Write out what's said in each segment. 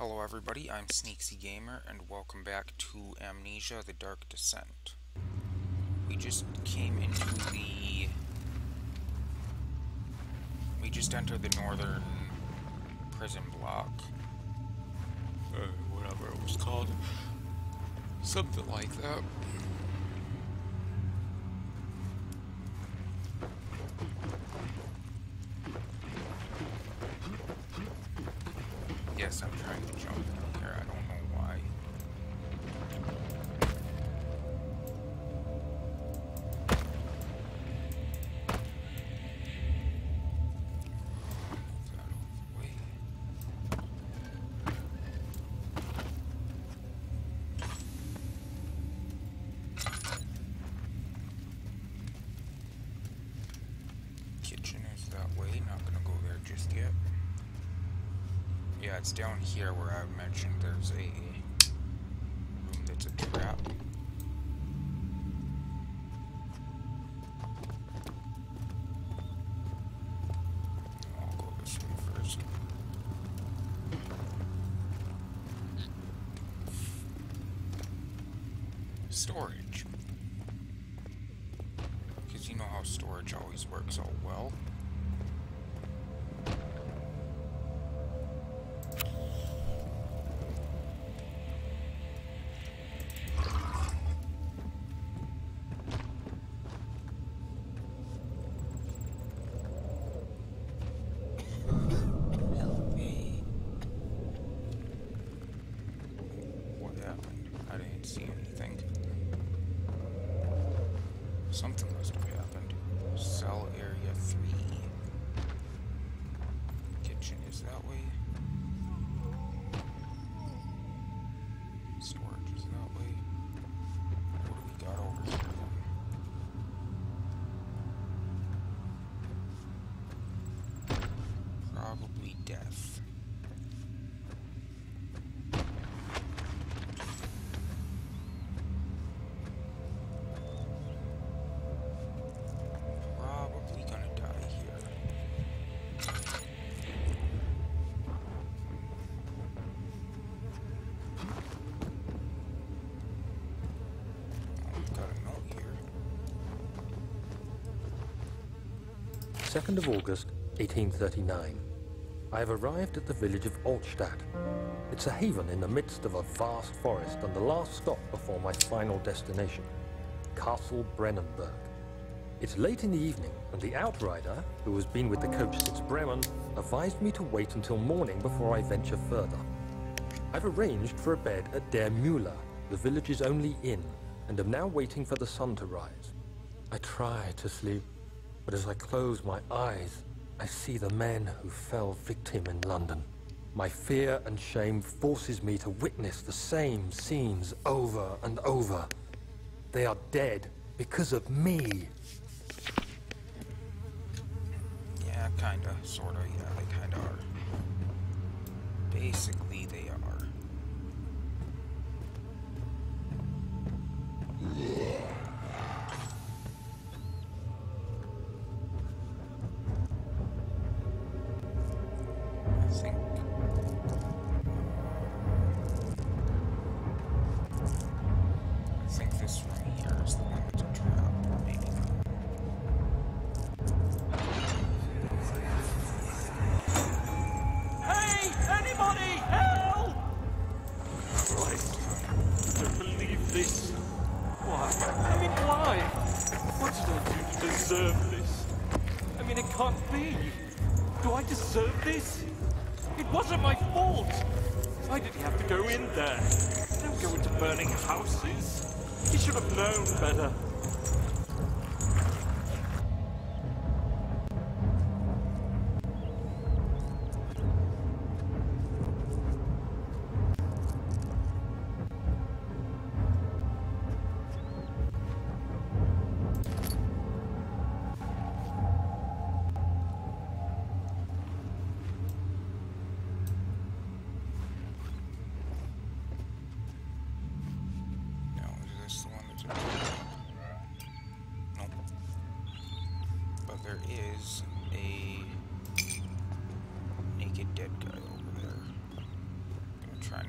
Hello everybody, I'm Sneaksy Gamer, and welcome back to Amnesia, The Dark Descent. We just entered the northern prison block. Whatever it was called. Something like that. Yes, I'm trying to jump in here. I don't know why. Move that out of the way. Kitchen is that way. Not gonna go there just yet. Yeah, it's down here where I mentioned there's a room that's a trap. I'll go this way first. Storage. Because you know how storage always works out well. Something must have happened. Cell area 3. Kitchen is that way. Storage is that way. What do we got over here then? Probably death. Second of August, 1839. I have arrived at the village of Altstadt. It's a haven in the midst of a vast forest and the last stop before my final destination, Castle Brennenburg. It's late in the evening, and the outrider, who has been with the coach since Bremen, advised me to wait until morning before I venture further. I've arranged for a bed at Der Müller, the village's only inn, and am now waiting for the sun to rise. I try to sleep, but as I close my eyes, I see the men who fell victim in London. My fear and shame forces me to witness the same scenes over and over. They are dead because of me. Yeah, kinda, sorta, yeah, they kinda are. Basically, they are. I think this room here is the one that's a trap, or maybe not. Hey! Anybody! Help! Christ, I don't believe this. Why? I mean, why? What did I do to deserve this? I mean, it can't be. Do I deserve this? It wasn't my fault. Why did he have to go in there? Don't go into burning houses. He should have known better. No, is this the one that's a trap?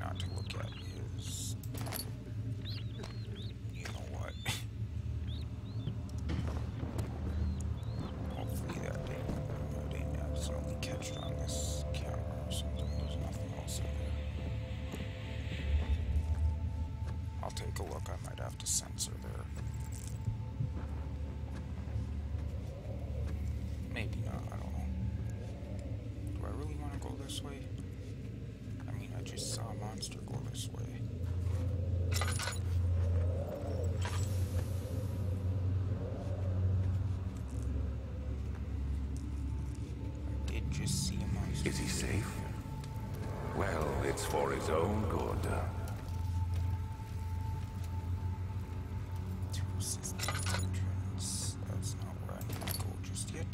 not to look at is... You know what? Hopefully that didn't accidentally catch it on this camera or something. There's nothing else in there. I'll take a look. I might have to censor there. Maybe not. I don't know. Do I really want to go this way? I mean, I just saw a monster go this way. I did just see a monster. Is he safe? Well, it's for his own good. Two-system entrance. That's not where I need to go just yet.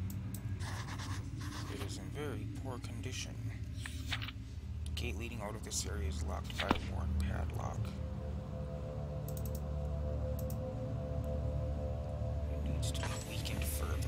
It is in very poor condition. The gate leading out of this area is locked by a worn padlock. It needs to be weakened further.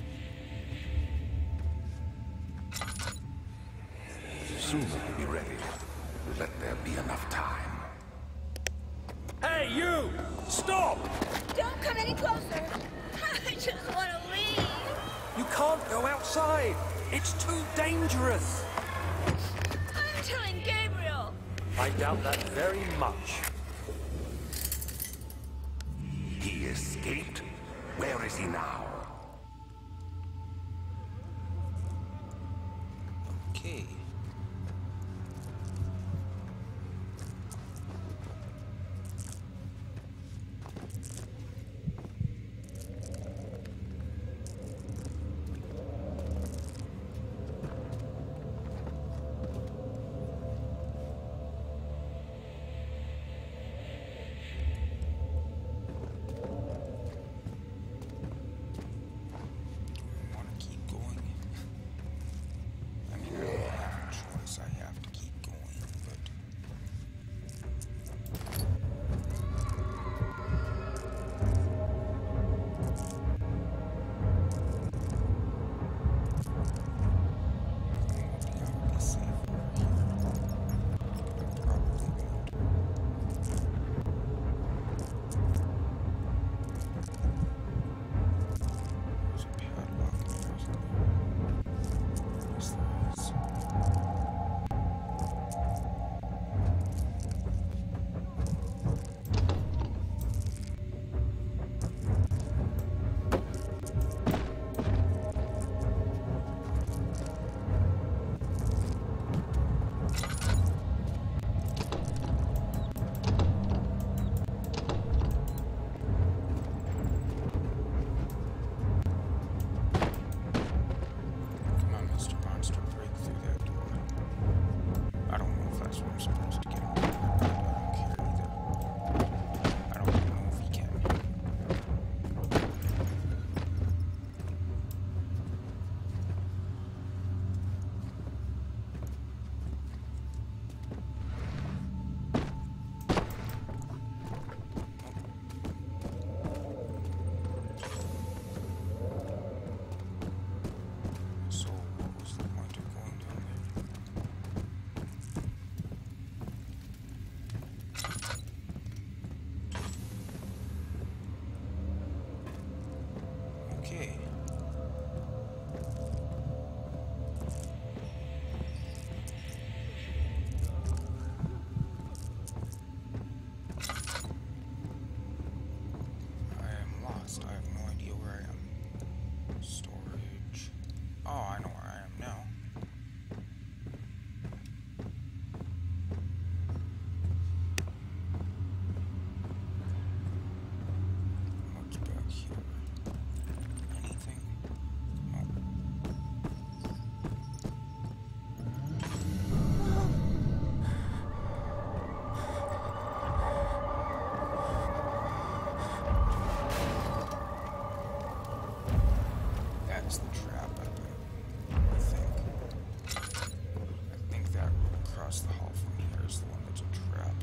Soon he'll be ready. Let there be enough time. Hey, you! Stop! Don't come any closer. I just want to leave. You can't go outside. It's too dangerous. I'm telling Gabriel. I doubt that very much. He escaped? Where is he now? Okay. Want to keep going? I mean, I don't have a choice. I have to keep going, but... I think I would be safe over here. I probably won't. There's a padlock in there, isn't there? Yes, there is. Come on, Mr. Monster, break through that door. I don't know if that's what I'm supposed to get on. I don't care either. I don't even know if he can. So, what was the point of going down there? Okay. I am lost. I have no idea where I am. Storage. Oh, I know where I am now. What's back here? Anything? Nope. That's the trap, I think that room across the hall from here is the one that's a trap.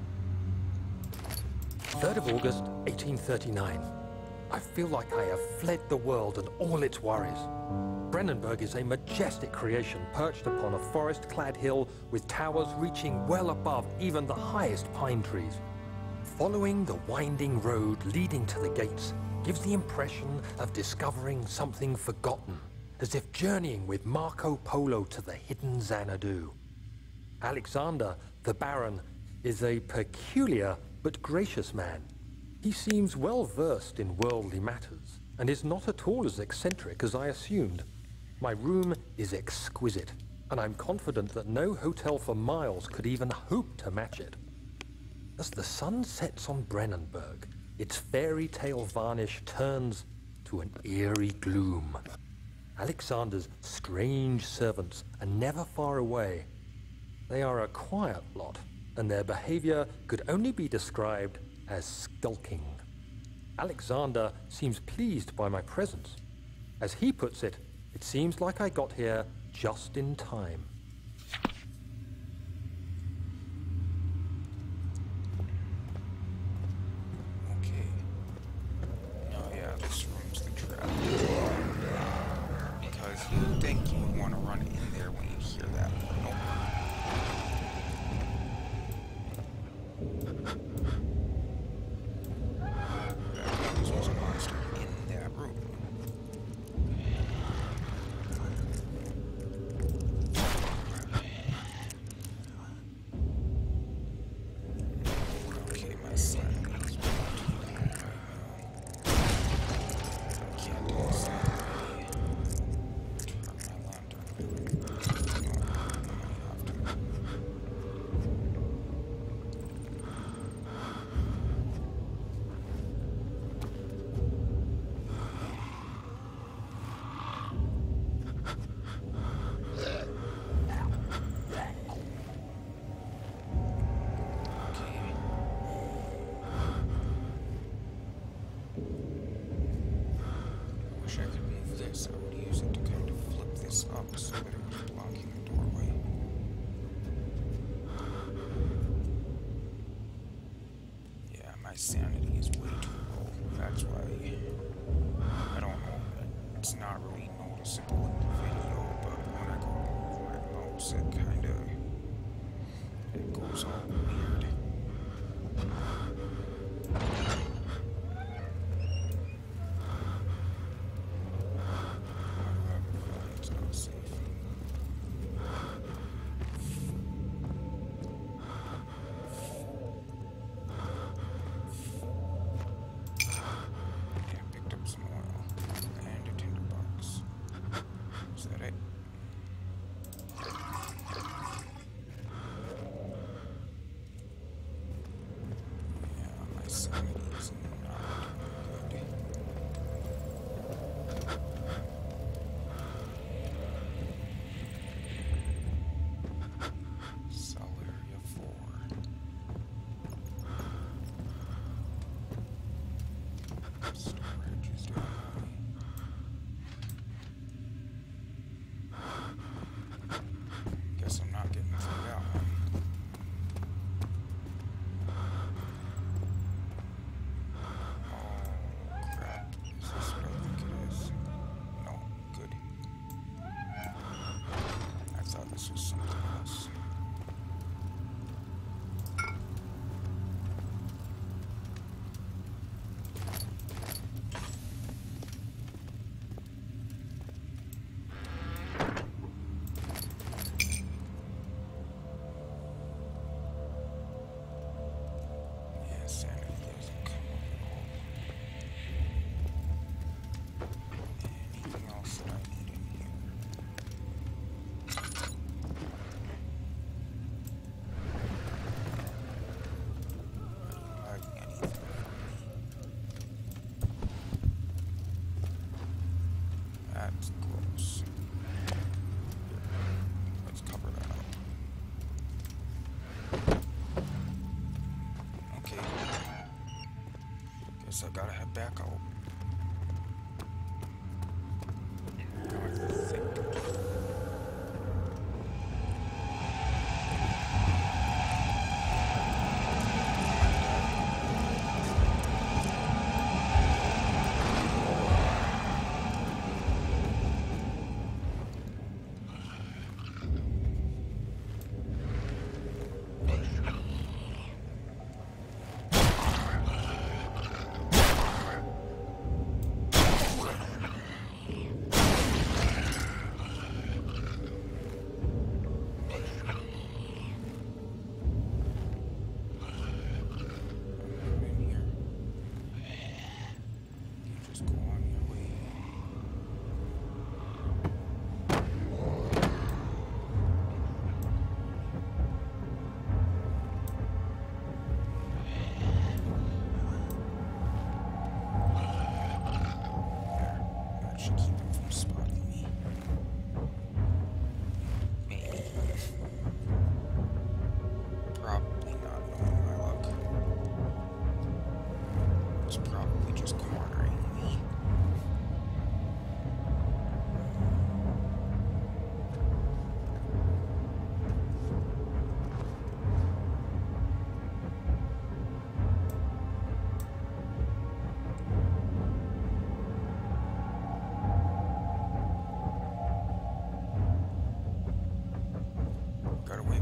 3rd of August, 1839. I feel like I have fled the world and all its worries. Brennenburg is a majestic creation perched upon a forest-clad hill with towers reaching well above even the highest pine trees. Following the winding road leading to the gates gives the impression of discovering something forgotten, as if journeying with Marco Polo to the hidden Xanadu. Alexander, the Baron, is a peculiar but gracious man. He seems well versed in worldly matters, and is not at all as eccentric as I assumed. My room is exquisite, and I'm confident that no hotel for miles could even hope to match it. As the sun sets on Brennenburg, its fairy tale varnish turns to an eerie gloom. Alexander's strange servants are never far away. They are a quiet lot, and their behavior could only be described as skulking. Alexander seems pleased by my presence. As he puts it, it seems like I got here just in time. Okay. Oh yeah, this room's the trap. Because you think you would want to run in there when you hear that. Nope. This was a monster in that room. Okay, my son is I can't do this. Turn my lantern. No, I have to. I wish I could move this. I would use it to kind of flip this up so that it was blocking the doorway. Yeah, my sanity is way too low. That's why I don't know. It's not really noticeable in the video, but when I go to move my mouse, it goes all weird. It's not safe. Yeah, picked up some oil and a tinderbox. Is that it? Yeah, my sanity is not good. Cell area 4. Storage is down. Guess I'm not getting through that one. Oh crap. Is this what I think it is? No, good. I thought this was something else. Yeah, sanity doesn't come up at all. Anything else that I need in here? Are you hiding anything from me? That's gross. Here, let's cover that up. Okay. Guess I gotta head back out. Now I think.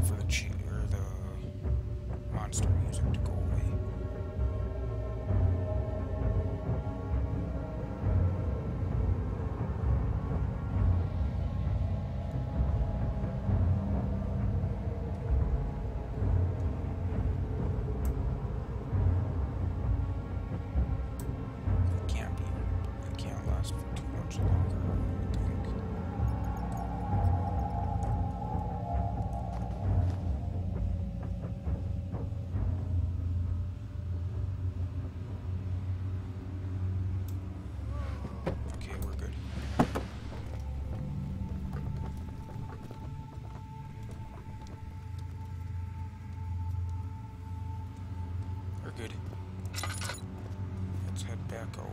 for the monster music to go away. It can't last for too much longer, I think. Okay, we're good. We're good. Let's head back out.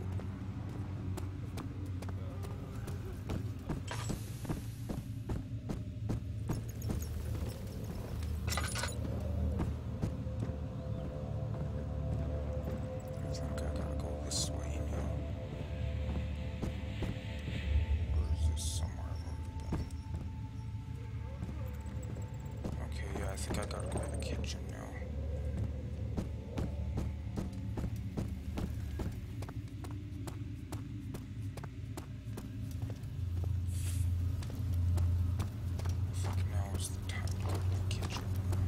I think I gotta go this way now. Or is this somewhere I've already been? Okay, yeah, I think I gotta go to the kitchen now. I think now is the time to go to the kitchen.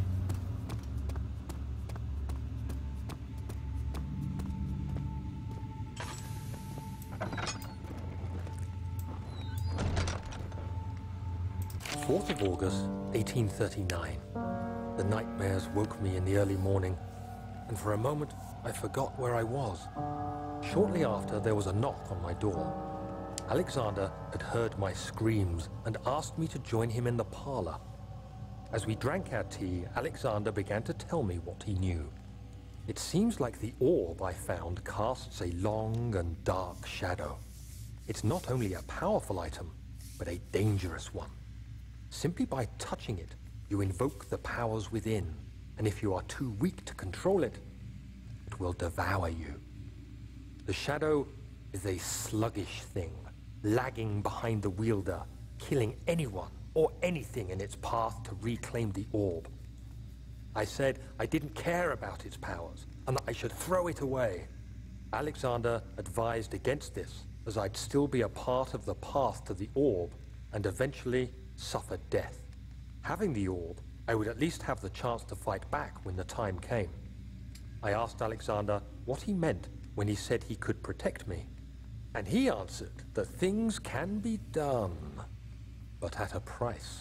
Fourth of August, 1839. The nightmares woke me in the early morning, and for a moment I forgot where I was. Shortly after, there was a knock on my door. Alexander had heard my screams and asked me to join him in the parlor. As we drank our tea, Alexander began to tell me what he knew. It seems like the orb I found casts a long and dark shadow. It's not only a powerful item, but a dangerous one. Simply by touching it, you invoke the powers within, and if you are too weak to control it, it will devour you. The shadow is a sluggish thing, lagging behind the wielder, killing anyone or anything in its path to reclaim the orb. I said I didn't care about its powers, and that I should throw it away. Alexander advised against this, as I'd still be a part of the path to the orb, and eventually suffer death. Having the orb, I would at least have the chance to fight back when the time came. I asked Alexander what he meant when he said he could protect me, and he answered that things can be done, but at a price.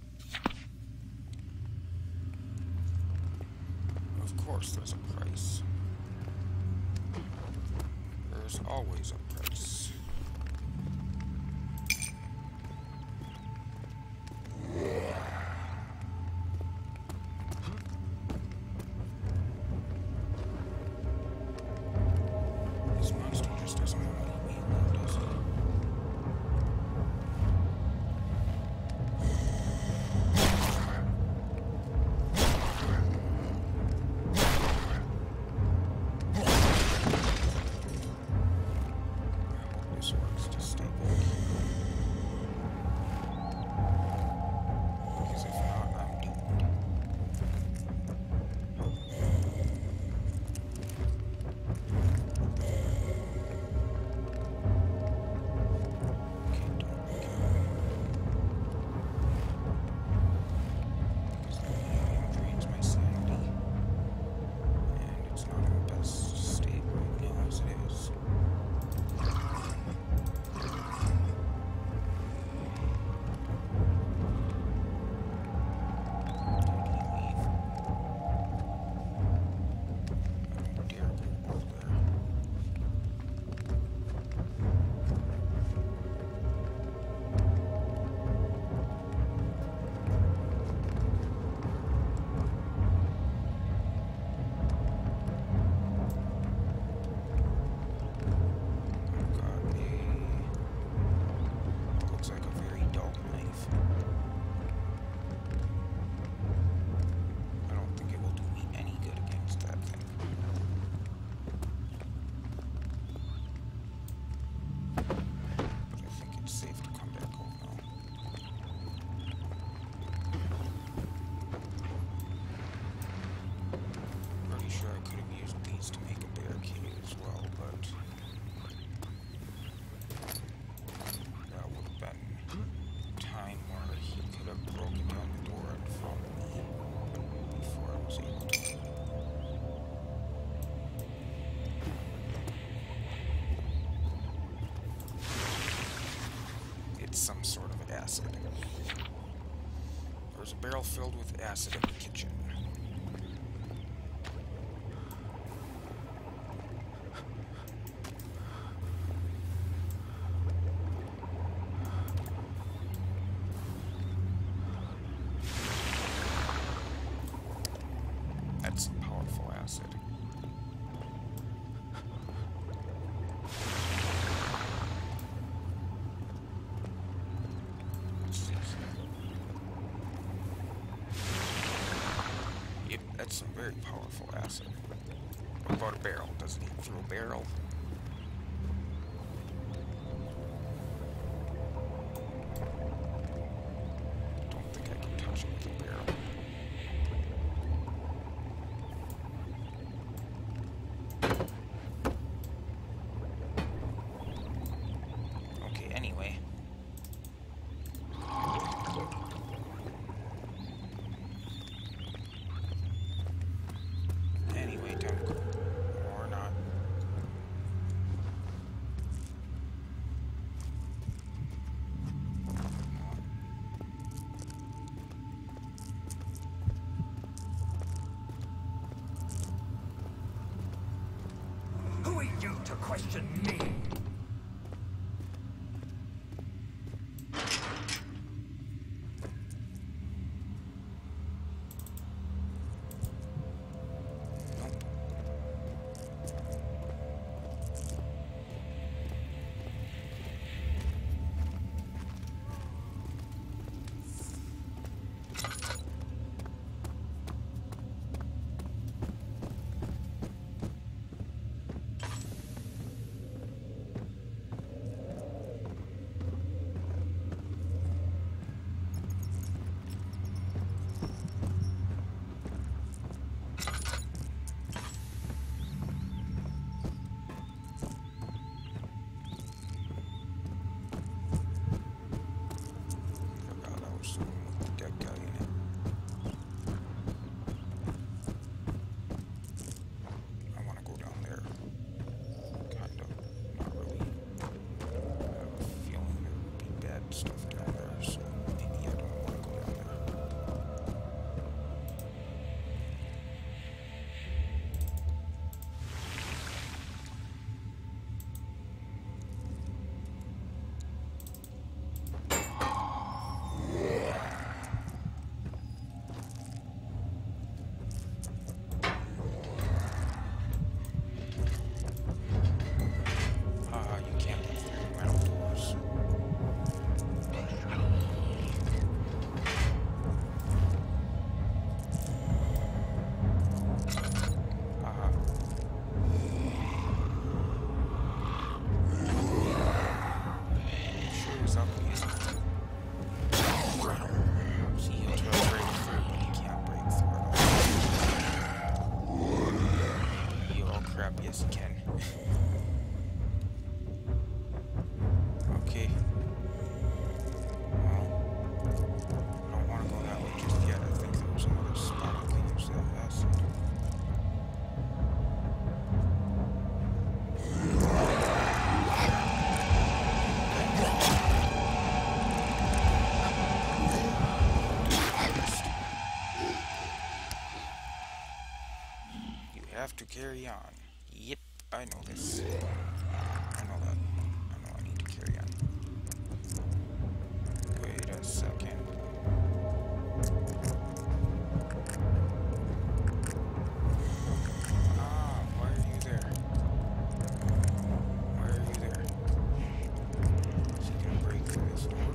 Of course there's a price. There's always a price. This monster just doesn't want to leave me alone, does he? acid. There's a barrel filled with acid in the kitchen. That's some powerful acid. Yep, that's some very powerful acid. What about a barrel? Does it eat through a barrel? Don't think I can touch it with a barrel. Okay, anyway. Anyway, time to go. Or not. Who are you to question me? Forgot I was with the dead guy in it. I want to go down there. Kind of. Not really. I have a feeling there would be bad stuff down there, so maybe I don't want to go down there. You can't get through metal doors. Sure as up here. See, he'll try to break through, but he can't break through it. Oh crap, yes he can. Okay. Well, I don't want to go that way just yet. I think there was another spot I could use that acid. You have to carry on. Yep, I know this. I know that. I know I need to carry on. Wait a second. Ah, why are you there? Why are you there? Is he gonna break through this door?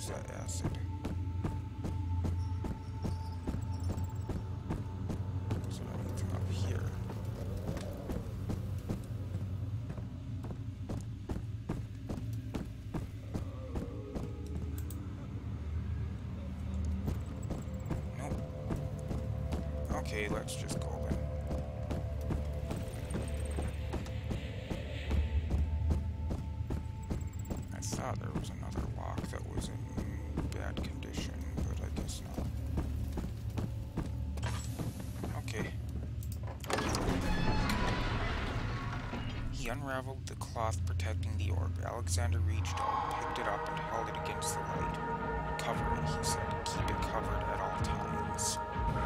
use that acid. Is there anything up here? Nope. Okay, let's just go then. I thought there was another lock that was in bad condition, but I guess not. Okay. He unraveled the cloth protecting the orb. Alexander reached out, picked it up, and held it against the light. Cover it, he said. Keep it covered at all times.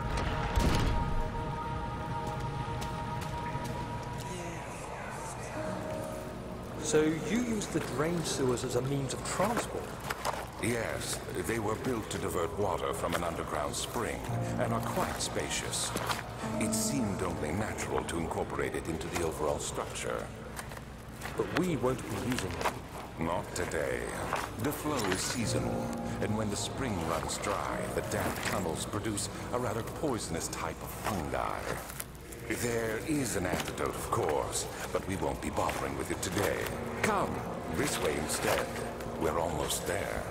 So you used the drain sewers as a means of transport? Yes, they were built to divert water from an underground spring and are quite spacious. It seemed only natural to incorporate it into the overall structure. But we won't be using them. Not today. The flow is seasonal, and when the spring runs dry, the damp tunnels produce a rather poisonous type of fungi. There is an antidote, of course, but we won't be bothering with it today. Come, this way instead. We're almost there.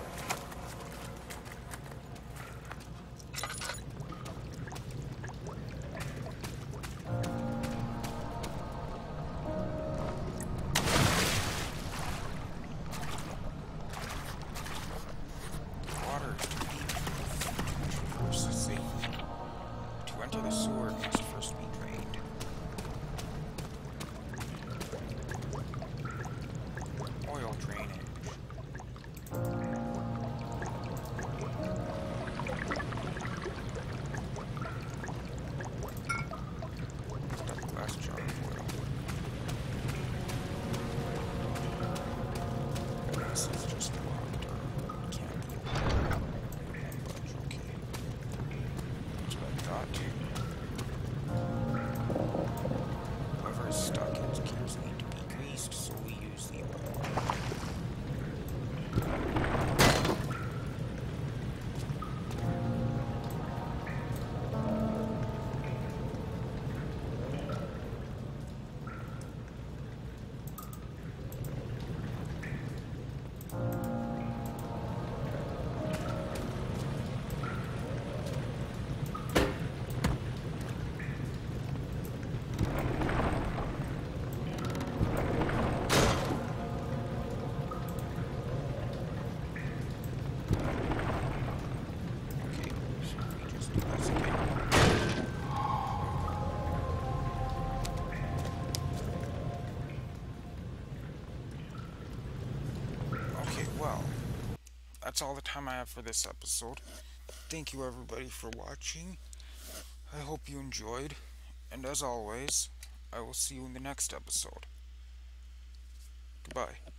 Water is too deep for first safely. To enter the sewer, it must first be drained. Oil drainage. Stuck glass jar of oil. This is just locked or can't be opened. Won't budge, okay. That's what I thought. Whoever is stuck, its gears need to be greased, so we use the oil. Okay, so we just do this again. Okay, well, that's all the time I have for this episode. Thank you everybody for watching. I hope you enjoyed, and as always, I will see you in the next episode. Goodbye.